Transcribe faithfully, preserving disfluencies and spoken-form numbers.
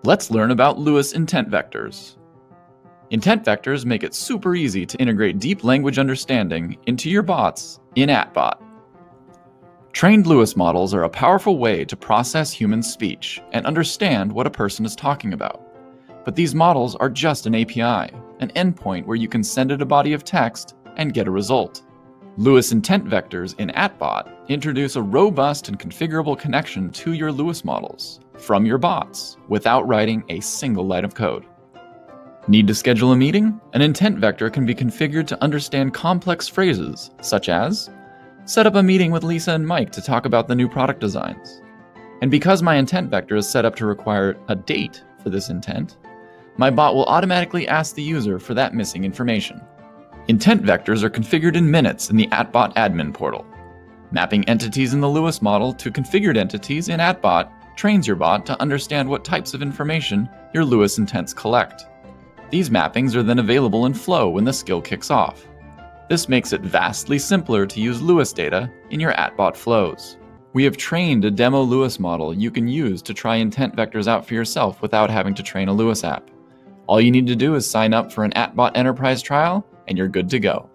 Let's learn about Lewis intent vectors. Intent vectors make it super easy to integrate deep language understanding into your bots in AtBot. Trained Lewis models are a powerful way to process human speech and understand what a person is talking about. But these models are just an A P I, an endpoint where you can send it a body of text and get a result. Lewis intent vectors in AtBot introduce a robust and configurable connection to your Lewis models from your bots without writing a single line of code. Need to schedule a meeting? An intent vector can be configured to understand complex phrases such as, set up a meeting with Lisa and Mike to talk about the new product designs. And because my intent vector is set up to require a date for this intent, my bot will automatically ask the user for that missing information. Intent vectors are configured in minutes in the AtBot admin portal. Mapping entities in the Lewis model to configured entities in AtBot trains your bot to understand what types of information your Lewis intents collect. These mappings are then available in Flow when the skill kicks off. This makes it vastly simpler to use Lewis data in your AtBot flows. We have trained a demo Lewis model you can use to try intent vectors out for yourself without having to train a Lewis app. All you need to do is sign up for an AtBot Enterprise trial, and you're good to go.